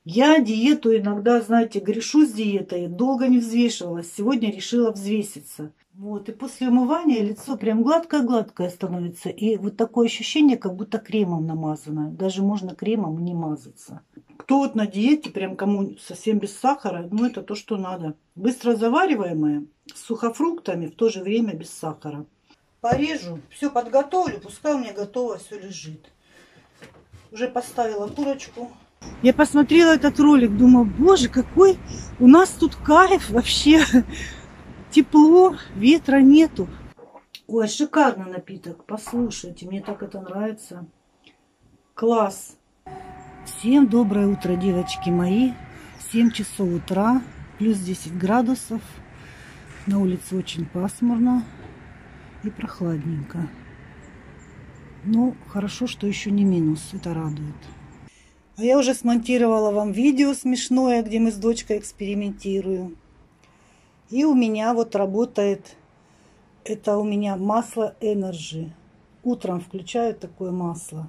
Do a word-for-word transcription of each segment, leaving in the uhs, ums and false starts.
Я диету иногда, знаете, грешу с диетой, долго не взвешивалась. Сегодня решила взвеситься. Вот, и после умывания лицо прям гладкое-гладкое становится. И вот такое ощущение, как будто кремом намазано. Даже можно кремом не мазаться. Кто вот на диете, прям кому совсем без сахара, ну это то, что надо. Быстро завариваемое, с сухофруктами, в то же время без сахара. Порежу, все подготовлю, пускай у меня готово все лежит. Уже поставила курочку. Я посмотрела этот ролик, думаю, боже, какой у нас тут кайф вообще. Тепло, ветра нету. Ой, шикарный напиток, послушайте, мне так это нравится. Класс. Всем доброе утро, девочки мои. семь часов утра, плюс десять градусов. На улице очень пасмурно и прохладненько. Ну, хорошо, что еще не минус, это радует. А я уже смонтировала вам видео смешное, где мы с дочкой экспериментируем. И у меня вот работает, это у меня масло Energy. Утром включаю такое масло.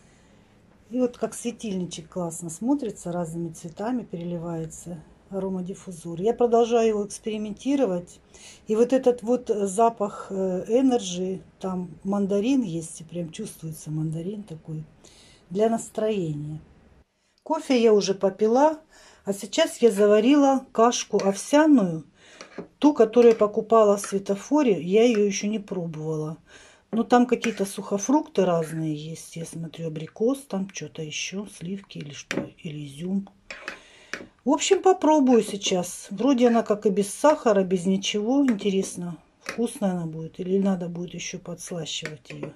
И вот как светильничек классно смотрится, разными цветами переливается аромадиффузор. Я продолжаю его экспериментировать. И вот этот вот запах Energy, там мандарин есть, и прям чувствуется мандарин такой, для настроения. Кофе я уже попила, а сейчас я заварила кашку овсяную. Ту, которую я покупала в светофоре, я ее еще не пробовала. Но там какие-то сухофрукты разные есть. Я смотрю, абрикос, там что-то еще, сливки или что, или изюм. В общем, попробую сейчас. Вроде она как и без сахара, без ничего. Интересно, вкусная она будет или надо будет еще подслащивать ее.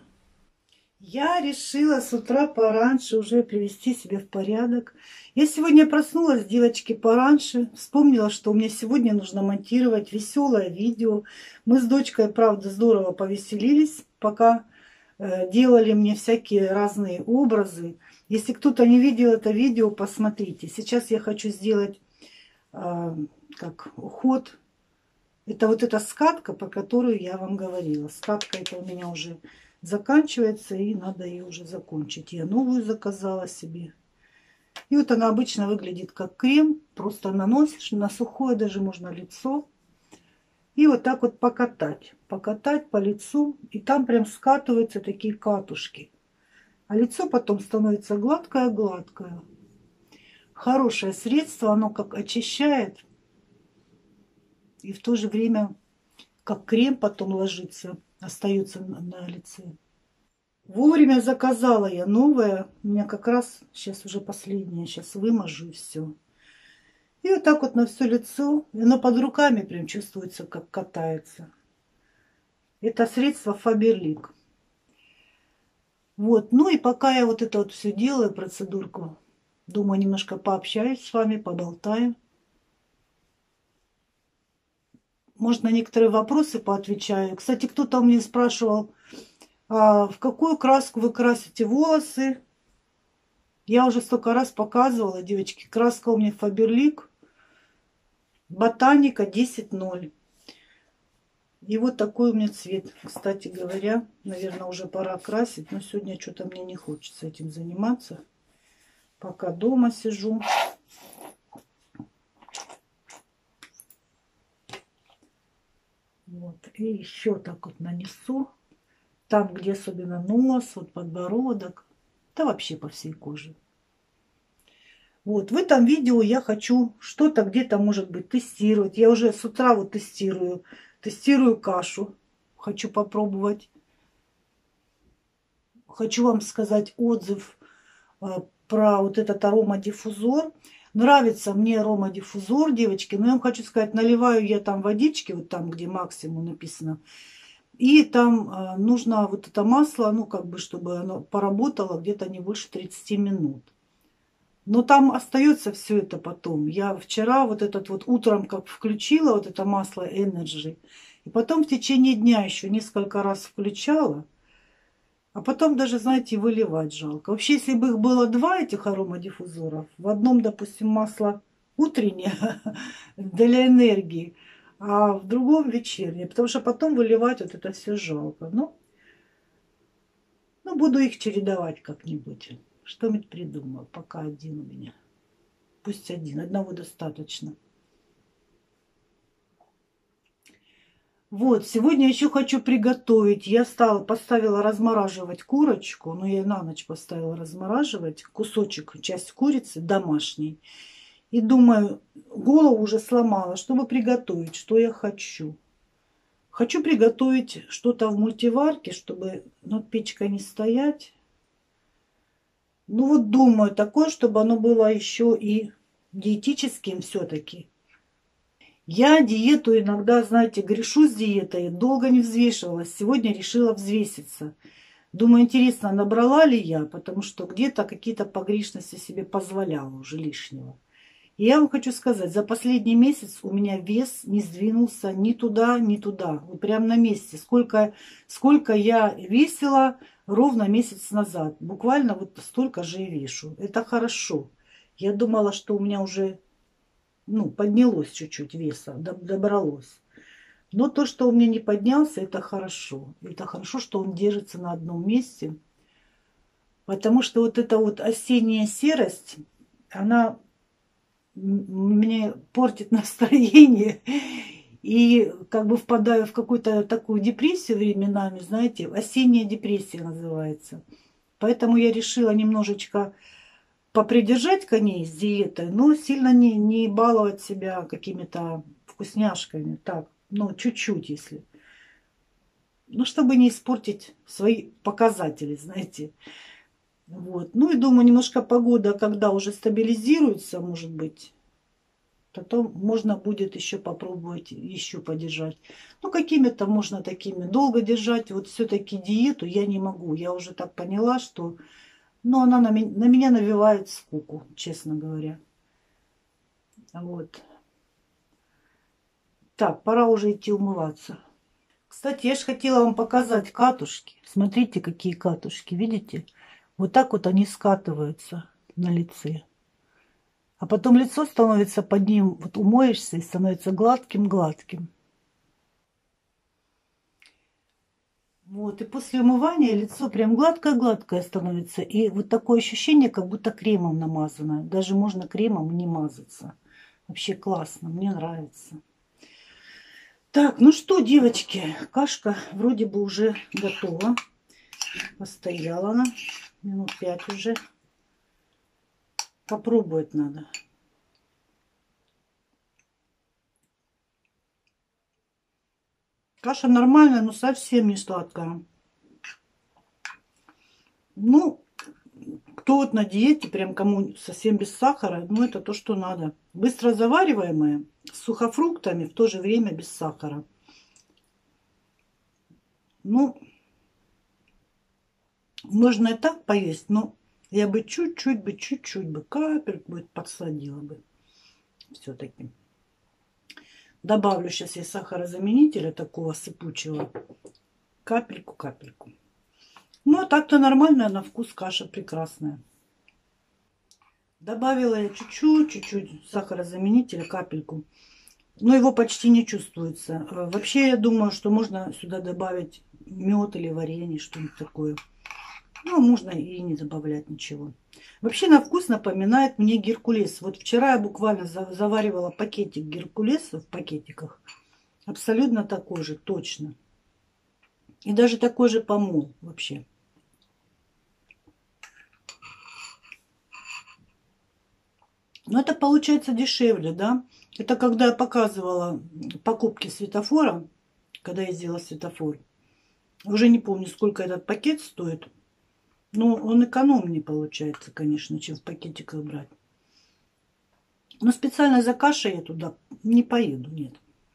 Я решила с утра пораньше уже привести себя в порядок. Я сегодня проснулась, девочки, пораньше. Вспомнила, что мне сегодня нужно монтировать веселое видео. Мы с дочкой, правда, здорово повеселились, пока э, делали мне всякие разные образы. Если кто-то не видел это видео, посмотрите. Сейчас я хочу сделать э, как уход. Это вот эта скатка, по которой я вам говорила. Скатка это у меня уже заканчивается, и надо ее уже закончить. Я новую заказала себе. И вот она обычно выглядит как крем. Просто наносишь на сухое, даже можно лицо. И вот так вот покатать. Покатать по лицу. И там прям скатываются такие катушки. А лицо потом становится гладкое-гладкое. Хорошее средство. Оно как очищает. И в то же время как крем потом ложится. Остается на, на лице. Вовремя заказала я новое. У меня как раз сейчас уже последнее. Сейчас вымажу и все. И вот так вот на все лицо. И оно под руками прям чувствуется, как катается. Это средство Фаберлик. Вот. Ну и пока я вот это вот все делаю, процедурку, думаю, немножко пообщаюсь с вами, поболтаем. Может, на некоторые вопросы поотвечаю. Кстати, кто-то у меня спрашивал, а в какую краску вы красите волосы? Я уже столько раз показывала, девочки. Краска у меня Фаберлик. Ботаника десять ноль. И вот такой у меня цвет. Кстати говоря, наверное, уже пора красить. Но сегодня что-то мне не хочется этим заниматься. Пока дома сижу. Вот. И еще так вот нанесу. Там, где особенно нос, вот подбородок. Да вообще по всей коже. Вот, в этом видео я хочу что-то где-то, может быть, тестировать. Я уже с утра вот тестирую. Тестирую кашу. Хочу попробовать. Хочу вам сказать отзыв э, про вот этот аромадиффузор. Нравится мне аромадиффузор, девочки. Но я вам хочу сказать, наливаю я там водички, вот там, где максимум написано. И там э, нужно вот это масло, ну, как бы, чтобы оно поработало где-то не больше тридцати минут. Но там остается все это потом. Я вчера вот этот вот утром как включила вот это масло Energy. И потом в течение дня еще несколько раз включала. А потом даже, знаете, выливать жалко. Вообще, если бы их было два этих аромадиффузоров, в одном, допустим, масло утреннее для энергии, а в другом вечернее. Потому что потом выливать вот это все жалко. Ну, ну буду их чередовать как-нибудь. Что-нибудь придумал. Пока один у меня. пусть один, одного достаточно. Вот, сегодня еще хочу приготовить. Я стала, поставила размораживать курочку, но я на ночь поставила размораживать кусочек, часть курицы домашней. И думаю, голову уже сломала, чтобы приготовить, что я хочу. Хочу приготовить что-то в мультиварке, чтобы над печкой не стоять. Ну вот думаю, такое, чтобы оно было еще и диетическим все-таки. Я диету иногда, знаете, грешу с диетой, долго не взвешивалась. Сегодня решила взвеситься. Думаю, интересно, набрала ли я, потому что где-то какие-то погрешности себе позволяла уже лишнего. И я вам хочу сказать, за последний месяц у меня вес не сдвинулся ни туда, ни туда. Вот прям на месте. Сколько, сколько я весила ровно месяц назад. Буквально вот столько же и вешу. Это хорошо. Я думала, что у меня уже ну, поднялось чуть-чуть веса, добралось. Но то, что у меня не поднялся, это хорошо. Это хорошо, что он держится на одном месте. Потому что вот эта вот осенняя серость, она мне портит настроение. И как бы впадаю в какую-то такую депрессию временами, знаете, осенняя депрессия называется. Поэтому я решила немножечко попридержать коней с диетой, но сильно не, не баловать себя какими-то вкусняшками. Так, ну, чуть-чуть, если. Ну, чтобы не испортить свои показатели, знаете. Вот. Ну и думаю, немножко погода, когда уже стабилизируется, может быть, потом можно будет еще попробовать еще подержать. Ну, какими-то можно такими долго держать. Вот все-таки диету я не могу. Я уже так поняла, что ну, она на меня, на меня навевает скуку, честно говоря. Вот. Так, пора уже идти умываться. Кстати, я же хотела вам показать катушки. Смотрите, какие катушки, видите? Вот так вот они скатываются на лице. А потом лицо становится под ним, вот умоешься и становится гладким-гладким. Вот, и после умывания лицо прям гладкое-гладкое становится. И вот такое ощущение, как будто кремом намазано. Даже можно кремом не мазаться. Вообще классно, мне нравится. Так, ну что, девочки, кашка вроде бы уже готова. Постояла она минут пять уже. Попробовать надо. Каша нормальная, но совсем не сладкая. Ну, кто вот на диете, прям кому совсем без сахара, ну это то, что надо. Быстро завариваемая, с сухофруктами, в то же время без сахара. Ну, можно и так поесть, но я бы чуть-чуть бы, чуть-чуть бы, капельку бы подсадила бы. Все-таки. Добавлю сейчас я сахарозаменителя такого сыпучего. Капельку-капельку. Ну, а так-то нормальная на вкус каша прекрасная. Добавила я чуть-чуть, чуть-чуть сахарозаменителя, капельку. Но его почти не чувствуется. Вообще, я думаю, что можно сюда добавить мед или варенье, что-нибудь такое. Ну, можно и не добавлять ничего. Вообще на вкус напоминает мне геркулес. Вот вчера я буквально заваривала пакетик геркулеса в пакетиках. Абсолютно такой же, точно. И даже такой же помол вообще. Но это получается дешевле, да? Это когда я показывала покупки светофора, когда я сделала светофор. Уже не помню, сколько этот пакет стоит. Но он экономнее получается, конечно, чем в пакетиках брать. Но специально за кашей я туда не поеду, нет.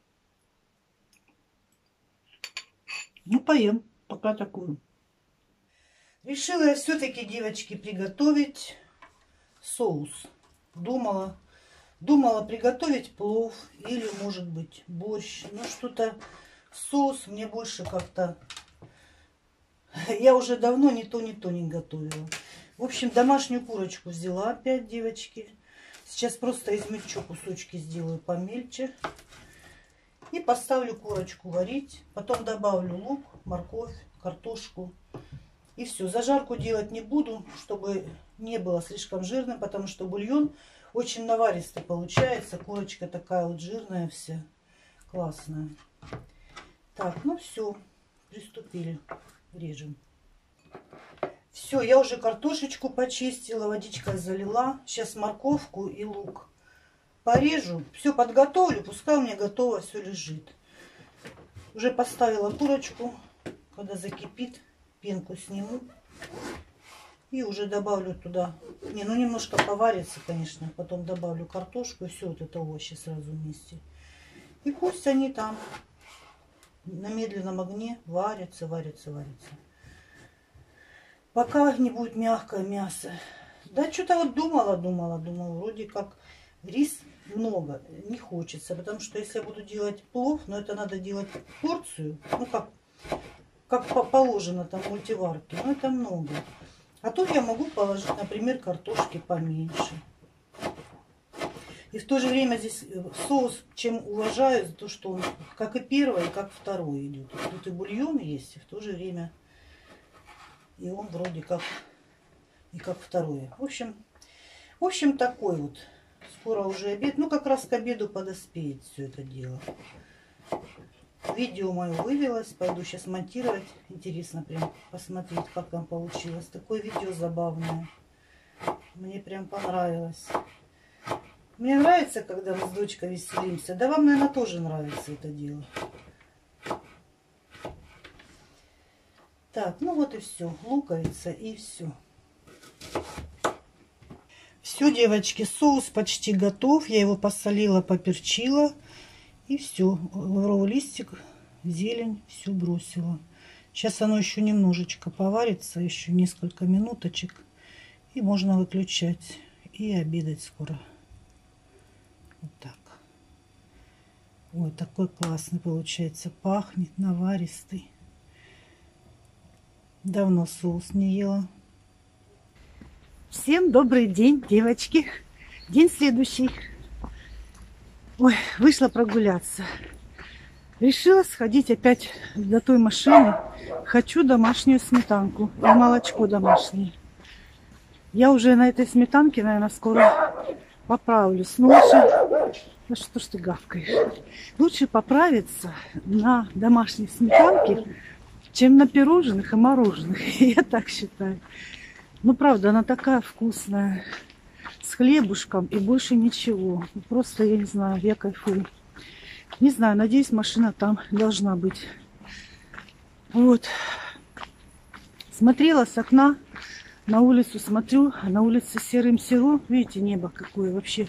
Ну, поем, пока такую. Решила я все-таки, девочки, приготовить соус. Думала, думала приготовить плов или, может быть, борщ. Но что-то соус мне больше как-то... Я уже давно ни то, ни то не готовила. В общем, домашнюю курочку взяла опять, девочки. Сейчас просто измельчу кусочки, сделаю помельче. И поставлю курочку варить. Потом добавлю лук, морковь, картошку. И все. Зажарку делать не буду, чтобы не было слишком жирным, потому что бульон, Очень наваристо получается. Корочка такая вот жирная вся. Классная. Так, ну все. Приступили. Режем. Все, я уже картошечку почистила, водичкой залила. Сейчас морковку и лук порежу. Все подготовлю, пускай у меня готово все лежит. Уже поставила курочку. Когда закипит, пенку сниму. И уже добавлю туда. Не, ну немножко поварится, конечно. Потом добавлю картошку и все вот это овощи сразу вместе. И пусть они там на медленном огне варятся, варятся, варятся. Пока не будет мягкое мясо. Да, что-то вот думала, думала, думала. Вроде как рис много. Не хочется. Потому что если я буду делать плов, но это надо делать порцию. Ну, как, как положено там в мультиварке. Но это много. А тут я могу положить, например, картошки поменьше. И в то же время здесь соус, чем уважаю, за то, что он как и первый, как второй идет. Тут и бульон есть, и в то же время... И он вроде как и как второе. В общем, в общем, такой вот. Скоро уже обед. Ну, как раз к обеду подоспеет все это дело. Видео мое вывелось. Пойду сейчас монтировать. Интересно прям посмотреть, как там получилось. Такое видео забавное. Мне прям понравилось. Мне нравится, когда мы с дочкой веселимся. Да вам, наверное, тоже нравится это дело. Так, ну вот и все. Луковица и все. Все, девочки, соус почти готов. Я его посолила, поперчила. И все. Лавровый листик, зелень, все бросила. Сейчас оно еще немножечко поварится. Еще несколько минуточек. И можно выключать. И обедать скоро. Вот так. Ой, такой классный получается. Пахнет, наваристый. Давно соус не ела. Всем добрый день, девочки. День следующий. Ой, вышла прогуляться. Решила сходить опять до той машины. Хочу домашнюю сметанку и молочко домашнее. Я уже на этой сметанке, наверное, скоро поправлюсь. Ну, лучше... Ну что ж ты гавкаешь? Лучше поправиться на домашней сметанке, чем на пирожных и мороженых. Я так считаю. Ну, правда, она такая вкусная. С хлебушком и больше ничего. Просто, я не знаю, я кайфую. Не знаю, надеюсь, машина там должна быть. Вот. Смотрела с окна. На улицу смотрю. А на улице серым серо. Видите, небо какое вообще.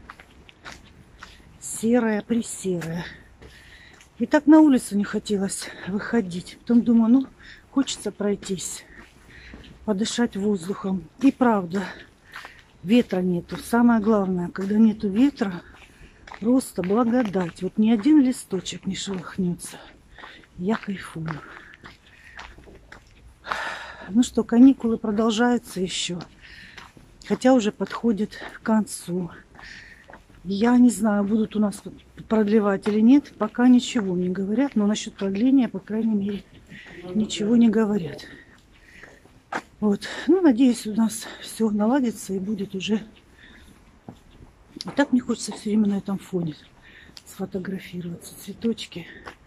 Серое, пресерое. И так на улицу не хотелось выходить. Потом думаю, ну, хочется пройтись, подышать воздухом. И правда, ветра нету. Самое главное, когда нету ветра, просто благодать. Вот ни один листочек не шелохнется. Я кайфую. Ну что, каникулы продолжаются еще. Хотя уже подходит к концу. Я не знаю, будут у нас продлевать или нет. Пока ничего не говорят. Но насчет продления, по крайней мере, ничего не говорят. Вот. Ну, надеюсь, у нас все наладится и будет уже... И так мне хочется все время на этом фоне сфотографироваться. Цветочки.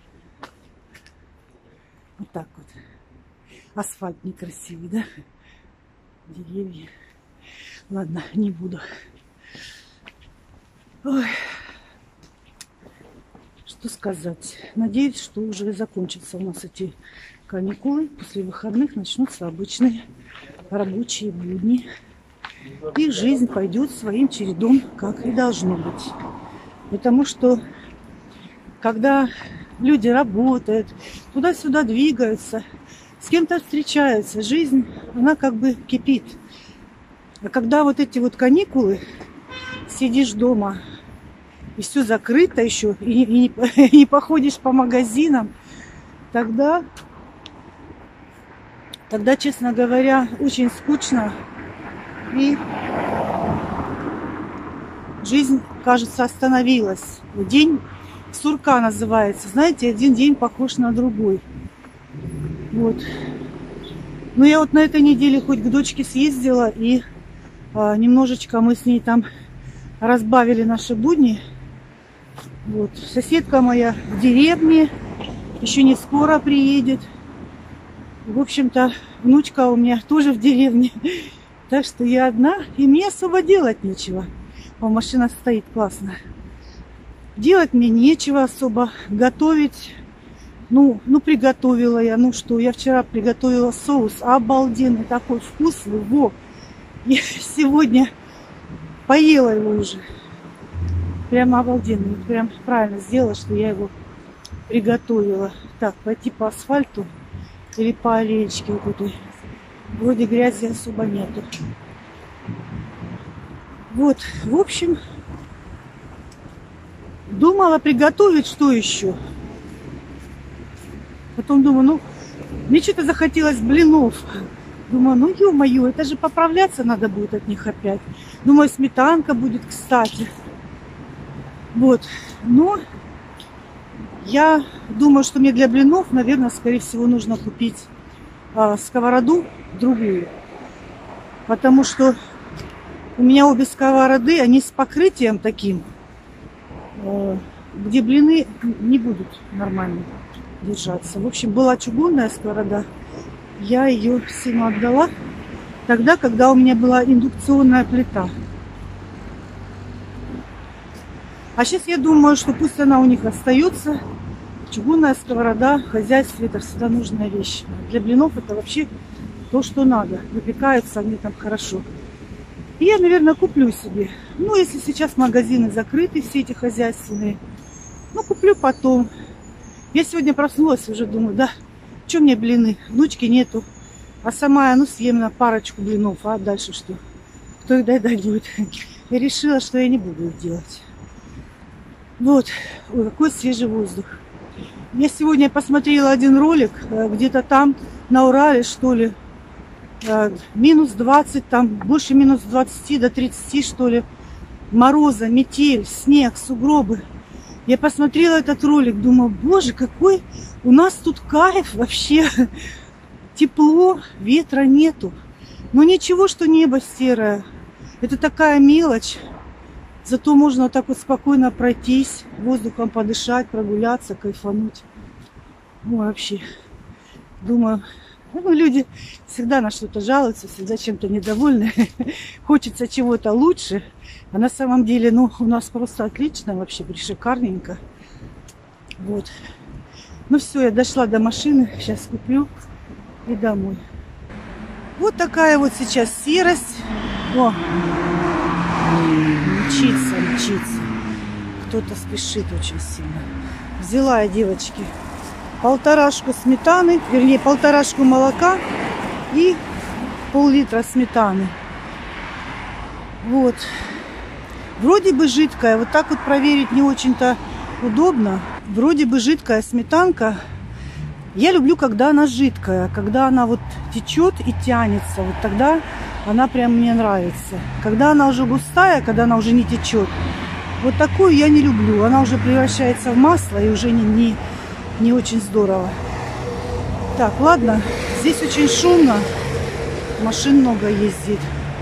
Вот так вот. Асфальт некрасивый, да? Деревья. Ладно, не буду. Ой. Что сказать? Надеюсь, что уже закончатся у нас эти каникулы. После выходных начнутся обычные рабочие будни. И жизнь пойдет своим чередом, как и должно быть. Потому что, когда люди работают, туда-сюда двигаются, с кем-то встречаются, жизнь, она как бы кипит. А когда вот эти вот каникулы, сидишь дома, и все закрыто еще, и, и, и не походишь по магазинам, тогда, тогда, честно говоря, очень скучно. И жизнь, кажется, остановилась. День сурка называется. Знаете, один день похож на другой. Вот. Ну, я вот на этой неделе хоть к дочке съездила, и а, немножечко мы с ней там разбавили наши будни. Вот. Соседка моя в деревне, еще не скоро приедет. В общем-то, внучка у меня тоже в деревне. Так что я одна, и мне особо делать нечего. О, машина стоит классно. Делать мне нечего особо. Готовить. Ну, ну, приготовила я. Ну что, я вчера приготовила соус. Обалденный, такой вкусный. Во! Я сегодня поела его уже. Прямо обалденный. Прям правильно сделала, что я его приготовила. Так, пойти по асфальту или по аллеечке вот этой. Вроде грязи особо нету. Вот, в общем, думала приготовить что еще. Потом думаю, ну, мне что-то захотелось блинов. Думаю, ну, ё-моё, это же поправляться надо будет от них опять. Думаю, сметанка будет, кстати. Вот, но я думаю, что мне для блинов, наверное, скорее всего, нужно купить а, сковороду другую. Потому что у меня обе сковороды, они с покрытием таким, а, где блины не будут нормально держаться. В общем, была чугунная сковорода. Я ее сыну отдала тогда, когда у меня была индукционная плита. А сейчас я думаю, что пусть она у них остается. Чугунная сковорода, хозяйство, это всегда нужная вещь. Для блинов это вообще то, что надо. Выпекаются они там хорошо. И я, наверное, куплю себе. Ну, если сейчас магазины закрыты, все эти хозяйственные. Ну, куплю потом. Я сегодня проснулась, уже думаю, да, что мне блины? Внучки нету. А сама я, ну, съем на парочку блинов. А дальше что? Кто их дать будет? Я решила, что я не буду их делать. Вот. Ой, какой свежий воздух. Я сегодня посмотрела один ролик, где-то там, на Урале, что ли, минус двадцать, там больше минус двадцати до тридцати, что ли, мороза, метель, снег, сугробы. Я посмотрела этот ролик, думаю, боже, какой у нас тут кайф вообще. Тепло, ветра нету. Но ничего, что небо серое. Это такая мелочь. Зато можно вот так вот спокойно пройтись, воздухом подышать, прогуляться, кайфануть. Ну, вообще, думаю, ну, люди всегда на что-то жалуются, всегда чем-то недовольны. Хочется чего-то лучше. А на самом деле, ну, у нас просто отлично, вообще, шикарненько. Вот. Ну, все, я дошла до машины. Сейчас куплю и домой. Вот такая вот сейчас серость. О! Мчится, мчится. Кто-то спешит очень сильно. Взяла я, девочки, полторашку сметаны, вернее, полторашку молока и пол-литра сметаны. Вот. Вроде бы жидкая. Вот так вот проверить не очень-то удобно. Вроде бы жидкая сметанка. Я люблю, когда она жидкая. Когда она вот течет и тянется. Вот тогда она прям мне нравится. Когда она уже густая, когда она уже не течет, вот такую я не люблю. Она уже превращается в масло и уже не, не, не очень здорово. Так, ладно. Здесь очень шумно. Машин много ездит.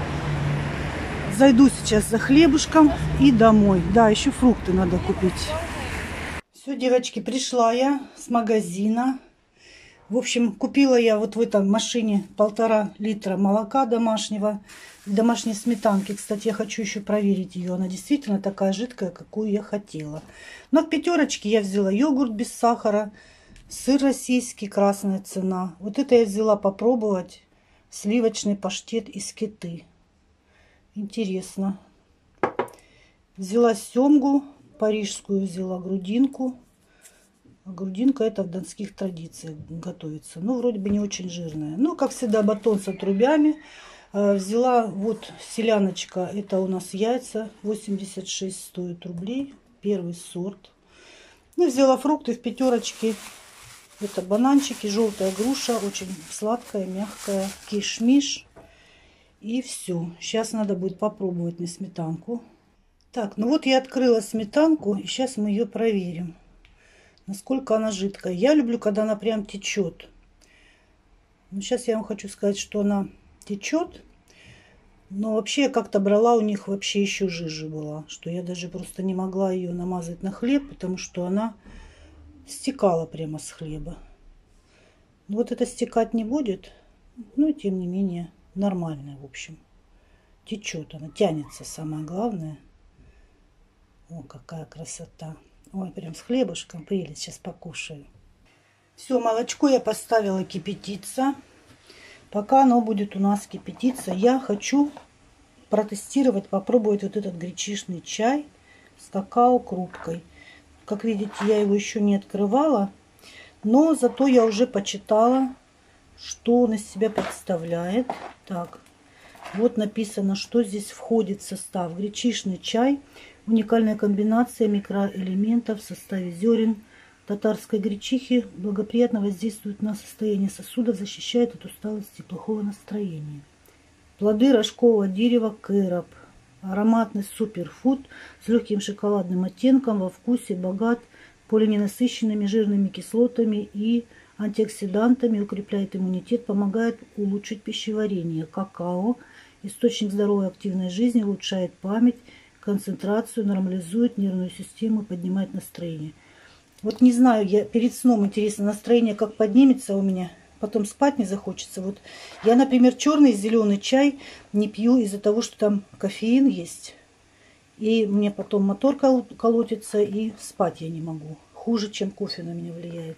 Зайду сейчас за хлебушком и домой. Да, еще фрукты надо купить. Все, девочки, пришла я с магазина. В общем, купила я вот в этом машине полтора литра молока домашнего, домашней сметанки. Кстати, я хочу еще проверить ее. Она действительно такая жидкая, какую я хотела. Но в пятерочке я взяла йогурт без сахара, сыр российский, красная цена. Вот это я взяла попробовать. Сливочный паштет из Киты. Интересно. Взяла семгу, парижскую взяла грудинку. Грудинка это в донских традициях готовится. Ну, вроде бы не очень жирная. Ну, как всегда, батон с отрубями. Взяла вот селяночка. Это у нас яйца. восемьдесят шесть стоит рублей. Первый сорт. Ну, взяла фрукты в пятерочке. Это бананчики, желтая груша. Очень сладкая, мягкая. Кишмиш. И все. Сейчас надо будет попробовать на сметанку. Так, ну вот я открыла сметанку. И сейчас мы ее проверим. Насколько она жидкая. Я люблю, когда она прям течет. Но сейчас я вам хочу сказать, что она течет. Но вообще я как-то брала у них, вообще еще жиже была, что я даже просто не могла ее намазать на хлеб, потому что она стекала прямо с хлеба. Вот это стекать не будет, но тем не менее нормальная, в общем. Течет она, тянется, самое главное. О, какая красота. Ой, прям с хлебушком, прелесть, сейчас покушаю. Все, молочко я поставила кипятиться. Пока оно будет у нас кипятиться, я хочу протестировать, попробовать вот этот гречишный чай с какао-крупкой. Как видите, я его еще не открывала, но зато я уже почитала, что он из себя представляет. Так, вот написано, что здесь входит в состав. Гречишный чай. Уникальная комбинация микроэлементов в составе зерен татарской гречихи благоприятно воздействует на состояние сосудов, защищает от усталости и плохого настроения. Плоды рожкового дерева кэроп. Ароматный суперфуд с легким шоколадным оттенком, во вкусе богат полиненасыщенными жирными кислотами и антиоксидантами, укрепляет иммунитет, помогает улучшить пищеварение. Какао – источник здоровой активной жизни, улучшает память, концентрацию, нормализует нервную систему, поднимает настроение. Вот не знаю, я перед сном, интересно, настроение как поднимется у меня, потом спать не захочется. Вот я, например, черный и зеленый чай не пью из-за того, что там кофеин есть. И мне потом мотор колотится, и спать я не могу. Хуже, чем кофе на меня влияет.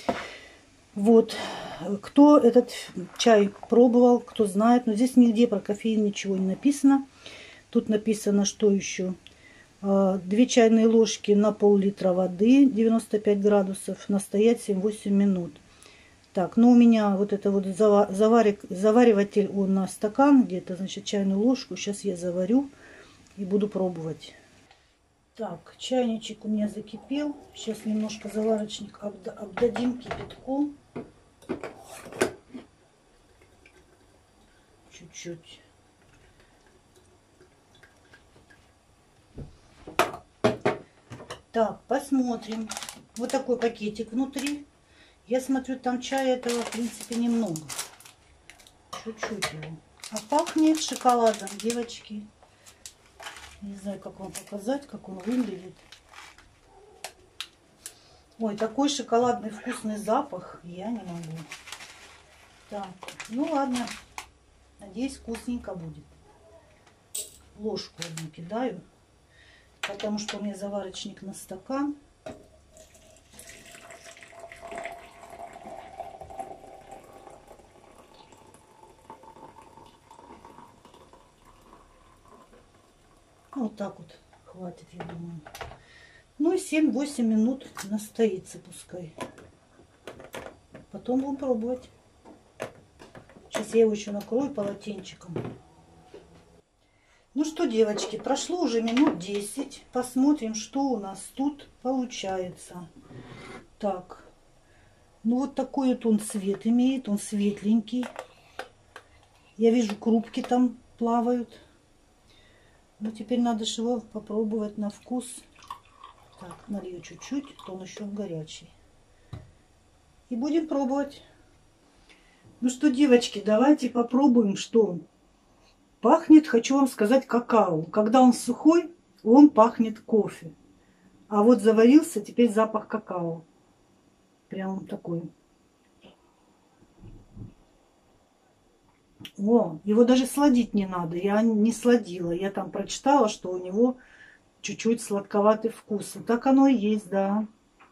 Вот. Кто этот чай пробовал, кто знает. Но здесь нигде про кофеин ничего не написано. Тут написано, что еще. Две чайные ложки на пол-литра воды, девяносто пять градусов, настоять семь-восемь минут. Так, ну у меня вот это вот заварик, завариватель, он на стакан где-то, значит, чайную ложку. Сейчас я заварю и буду пробовать. Так, чайничек у меня закипел. Сейчас немножко заварочник обдадим кипятком. Чуть-чуть. Так, посмотрим. Вот такой пакетик внутри. Я смотрю, там чая этого, в принципе, немного. Чуть-чуть его. А пахнет шоколадом, девочки. Не знаю, как вам показать, как он выглядит. Ой, такой шоколадный вкусный запах. Я не могу. Так, ну ладно. Надеюсь, вкусненько будет. Ложку одну кидаю. Потому что у меня заварочник на стакан. Вот так вот хватит, я думаю. Ну и семь-восемь минут настоится пускай. Потом будем пробовать. Сейчас я его еще накрою полотенчиком. Ну что, девочки, прошло уже минут десять. Посмотрим, что у нас тут получается. Так. Ну вот такой вот он цвет имеет. Он светленький. Я вижу, крупки там плавают. Ну теперь надо же его попробовать на вкус. Так, налью чуть-чуть, то он еще горячий. И будем пробовать. Ну что, девочки, давайте попробуем, что он. Пахнет, хочу вам сказать, какао. Когда он сухой, он пахнет кофе. А вот заварился, теперь запах какао. Прям такой. О, его даже сладить не надо. Я не сладила. Я там прочитала, что у него чуть-чуть сладковатый вкус. Вот так оно и есть, да.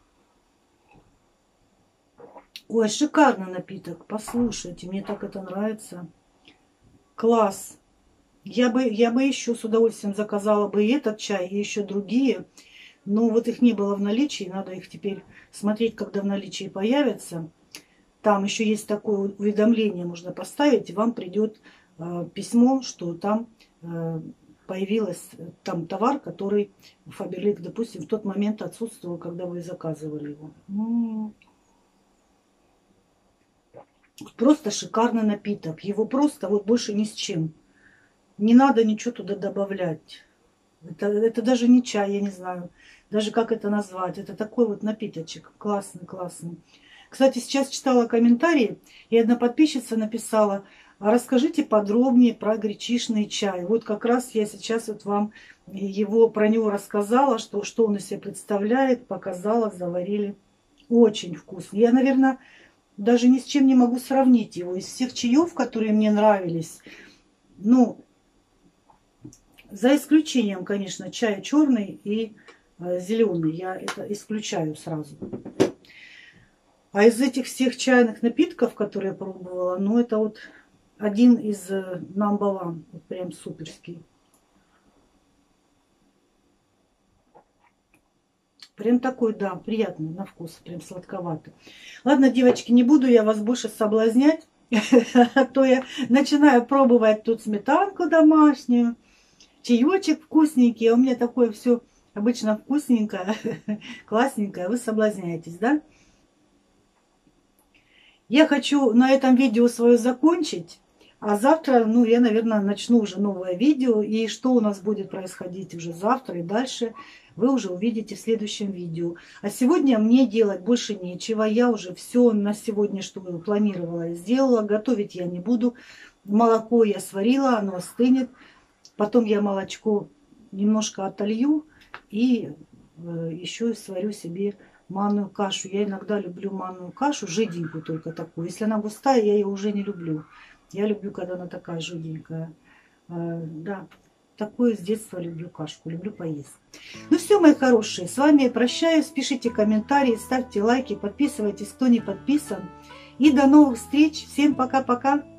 Ой, шикарный напиток. Послушайте, мне так это нравится. Класс. Я бы, я бы еще с удовольствием заказала бы и этот чай, и еще другие. Но вот их не было в наличии. Надо их теперь смотреть, когда в наличии появятся. Там еще есть такое уведомление, можно поставить, и вам придет э, письмо, что там э, появилась там товар, который Фаберлик, допустим, в тот момент отсутствовал, когда вы заказывали его. М-м-м. Просто шикарный напиток. Его просто вот больше ни с чем. Не надо ничего туда добавлять. Это, это даже не чай, я не знаю. Даже как это назвать. Это такой вот напиточек. Классный, классный. Кстати, сейчас читала комментарии, и одна подписчица написала, А расскажите подробнее про гречишный чай. Вот как раз я сейчас вот вам его, про него рассказала, что, что он из себя представляет, показала, заварили. Очень вкусно. Я, наверное, даже ни с чем не могу сравнить его. Из всех чаев, которые мне нравились, ну, за исключением, конечно, чая черный и э, зеленый. Я это исключаю сразу. А из этих всех чайных напитков, которые я пробовала, ну, это вот один из number one. Вот прям суперский. Прям такой, да, приятный на вкус, прям сладковатый. Ладно, девочки, не буду я вас больше соблазнять, а то я начинаю пробовать тут сметанку домашнюю, чаечек вкусненький, а у меня такое все обычно вкусненькое, классненькое, вы соблазняетесь, да? Я хочу на этом видео свое закончить, а завтра, ну, я, наверное, начну уже новое видео, и что у нас будет происходить уже завтра и дальше, вы уже увидите в следующем видео. А сегодня мне делать больше нечего, я уже все на сегодня, что планировала, сделала, готовить я не буду. Молоко я сварила, оно остынет, потом я молочко немножко отолью и еще сварю себе манную кашу. Я иногда люблю манную кашу, жиденькую только такую. Если она густая, я ее уже не люблю. Я люблю, когда она такая жиденькая. Да, такую с детства люблю кашку, люблю поесть. Ну все, мои хорошие, с вами я прощаюсь. Пишите комментарии, ставьте лайки, подписывайтесь, кто не подписан. И до новых встреч. Всем пока-пока.